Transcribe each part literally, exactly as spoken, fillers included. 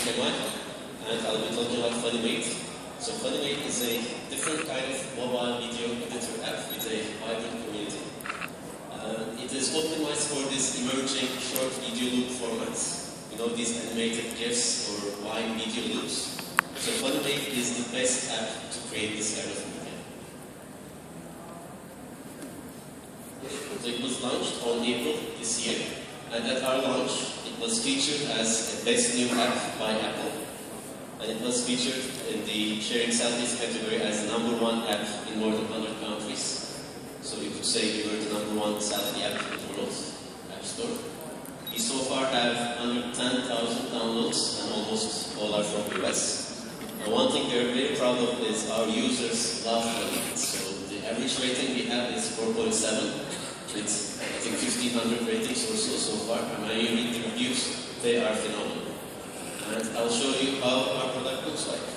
Kemal, and I'll be talking about Funimate. So Funimate is a different kind of mobile video editor app with a vibrant community. Uh, it is optimized for this emerging short video loop formats. You know, these animated GIFs or Vine video loops. So Funimate is the best app to create this kind of media. So it was launched on April this year, and at our launch, it was featured as a best new app by Apple, and it was featured in the sharing salaries category as the number one app in more than one hundred countries. So you could say we were the number one salary app in the world App Store. We so far have one hundred ten thousand downloads, and almost all are from the U S. And one thing we're very proud of is our users love Funimate. So the average rating we have is four point seven. It's, I think, fifteen hundred ratings or so so far. And when you read the reviews, they are phenomenal. And I'll show you how our product looks like.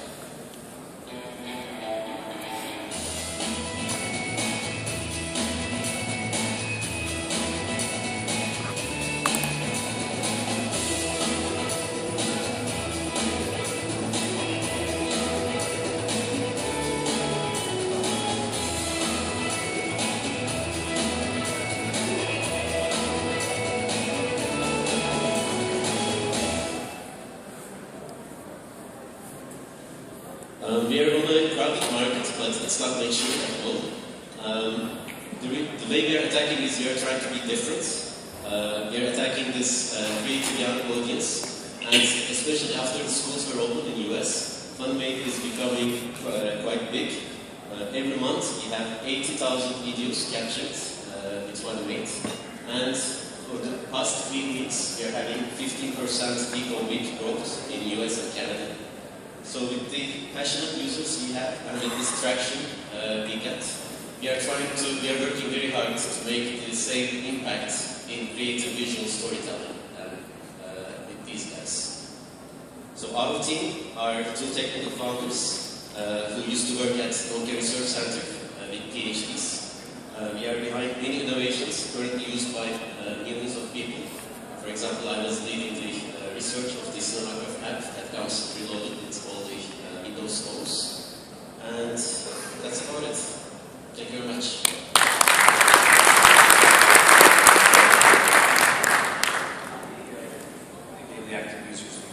Um, we are on a crowded market, but it's not mature at all. Um, the, the way we are attacking is we are trying to be different. Uh, we are attacking this uh, creative young audience, and especially after the schools were open in the U S, Funimate is becoming uh, quite big. Uh, every month we have eighty thousand videos captured uh, with Funimate, and for the past three weeks we are having fifteen percent week-on-week growth in the U S and Canada. So with the passionate users we have and with this traction uh, we get, we are trying to, we are working very hard to make the same impact in creative visual storytelling and, uh, with these guys. So our team are two technical founders uh, who used to work at Nokia Research Center uh, with PhDs. Uh, we are behind many innovations currently used by uh, millions of people. For example, I was leading the uh, research of the Cinematograph app that comes preloaded with all the uh, Windows phones. And that's about it. Thank you very much. The active users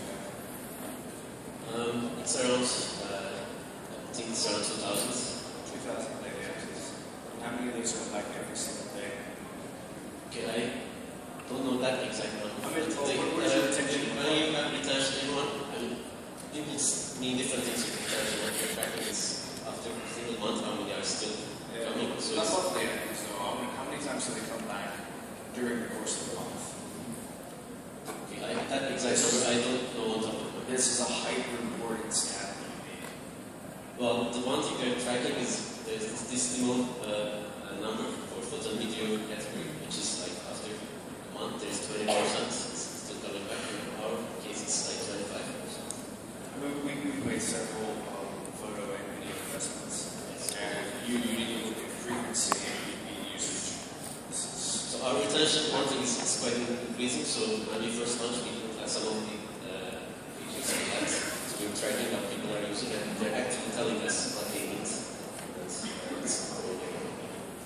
um, it's around, uh, I think it's around two thousand. two thousand daily actives. How many of those are like every single day? Okay, I don't know that exact number. I mean, But well, the, what is uh, your retention? When you have retention, everyone, I mean, people mean different things with retention. Like your tracking is after a single month, how many are still Yeah. coming. So That's it's, what they are. So how many, how many times do they come back during the course of the month? okay, I, that exact number I don't know on top of my head. This is a hyper-important stat that you need. Well, the one thing we're tracking is there's this decimal uh, uh, number for photo and video category, which is like after a month there's twenty percent. It's still coming back. In our case, it's like twenty-five percent. I mean, we, we've made several um, photo and video investments. And you, you need to look at frequency and repeat usage. This is, So our retention, one thing is it's quite increasing. So when we first launched, we didn't have some of the uh, features we had. So we were tracking what people are using, and they're actually telling us what they need. That's, that's how we're doing it.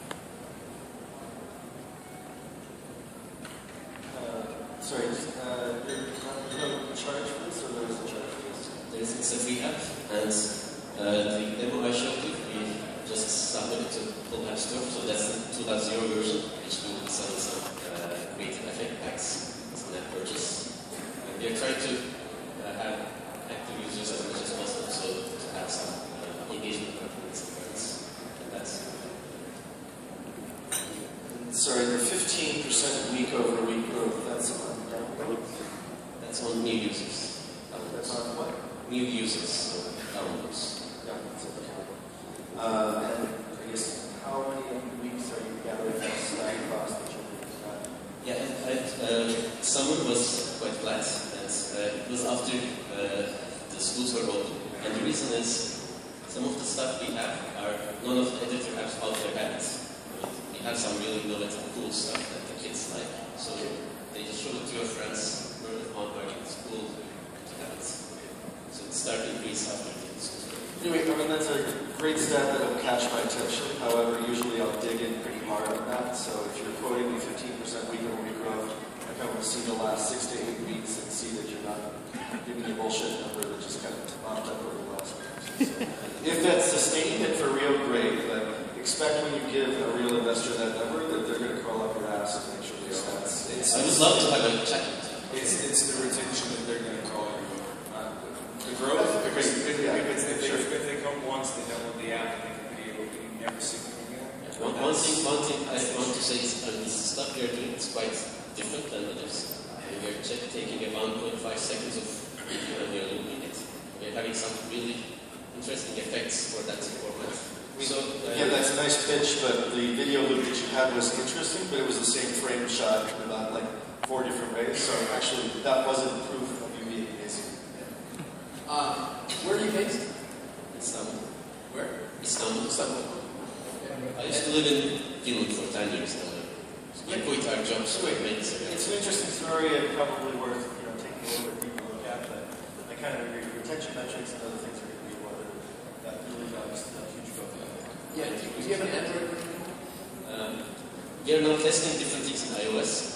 Uh, sorry, uh, you don't charge for this, or there's a charge for this? There's, it's a free app, and uh, the demo I showed you, we just submitted to full App Store, so that's the two point oh version, which we will sell some uh, creative effect packs as an app purchase. And we are trying to uh, have active users as much as possible, so to have some uh, engagement with friends. And that's Sorry, the fifteen percent week over week growth, that's on downloads? that's on new users. That's on what? New users, so downloads. Downloads, okay. Uh, and I guess, how many weeks are you gathering from stack cost that you're looking at? Yeah, it, it, uh, summer was quite flat, and uh, it was after uh, the schools were open. And the reason is, some of the stuff we have are none of the editor apps out there have it. I mean, we have some really innovative, cool stuff that the kids like. So they just show it to your friends, learn it on working at school to have it. I mean, that's a great stat that will catch my attention. However, usually I'll dig in pretty hard on that. So if you're quoting me fifteen percent week-over-week growth, I kind of want to see the last six to eight weeks and see that you're not giving me a bullshit number that just kind of popped up over the last week. So if that's sustained and for real, great. But expect when you give a real investor that number that they're going to crawl up your ass to make sure these stats. I would love to have a chat. It's, it's the retention that they're going to call you over. Not the, the growth, because if, Yeah, because if, sure. they, if they come once, they download the app, and they can video, but you never see them again. One, one thing, one thing I want to say is uh, this stuff we are doing is quite different than others. We are check, taking a one point five seconds of video and we are looping it. We are having some really interesting effects for that format. So, uh, yeah, that's a nice pitch, but the video loop that you had was interesting, but it was the same frame shot in about like four different ways. So actually, that wasn't proof of you being amazing. Uh, where are you based? Istanbul. Where? Istanbul. Istanbul. I used to live in Finland for ten years now. We quit our jobs to make this. It's an interesting story and probably worth you know taking a little bit deeper look at, but I kind of agree. Retention metrics and other things are going to be whether that really drives a huge growth. Yeah, do you, do you have an Android version? Um, we are now testing different things in iOS.